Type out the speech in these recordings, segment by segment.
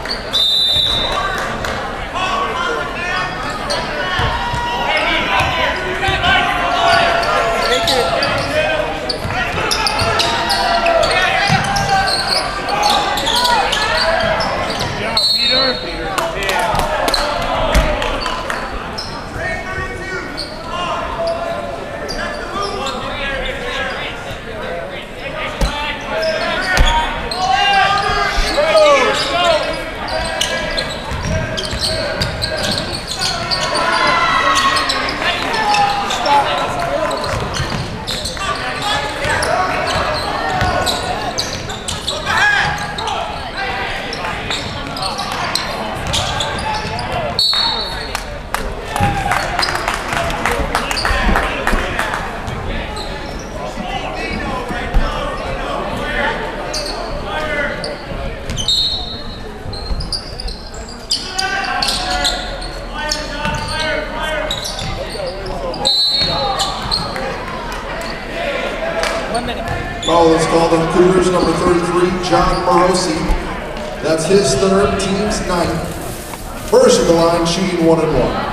Foul is called on Cougars number 33, John Morosi. That's his third, team's ninth. First of the line, shooting 1-1.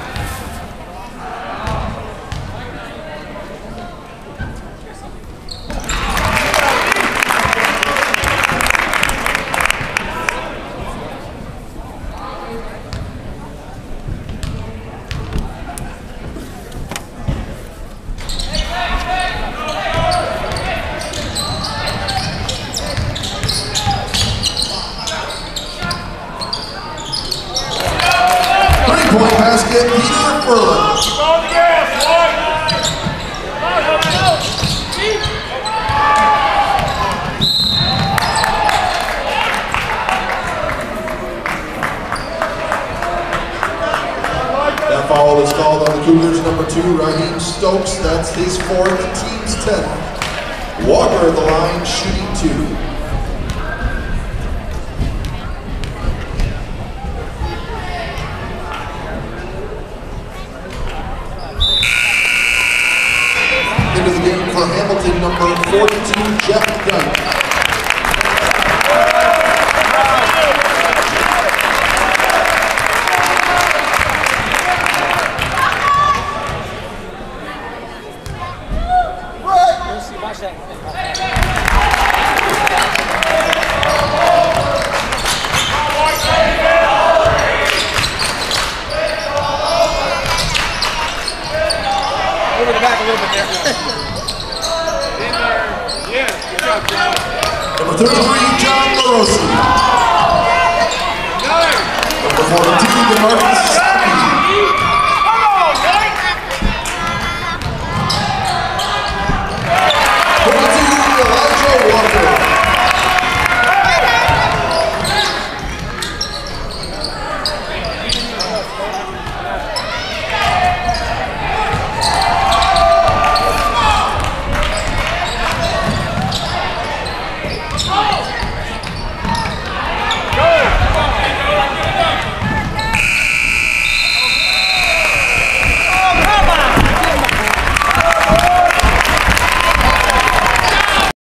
Point basket, Peter Furlan. That foul is called on the Cougars number 2, Raheem Stokes. That's his fourth, team's 10th. Walker at the line, shooting 2. Into the game for Hamilton, number 42, Jeff Dunn. Over the back a little bit there. Number 33, John Morosi. Number 42, DeMarcus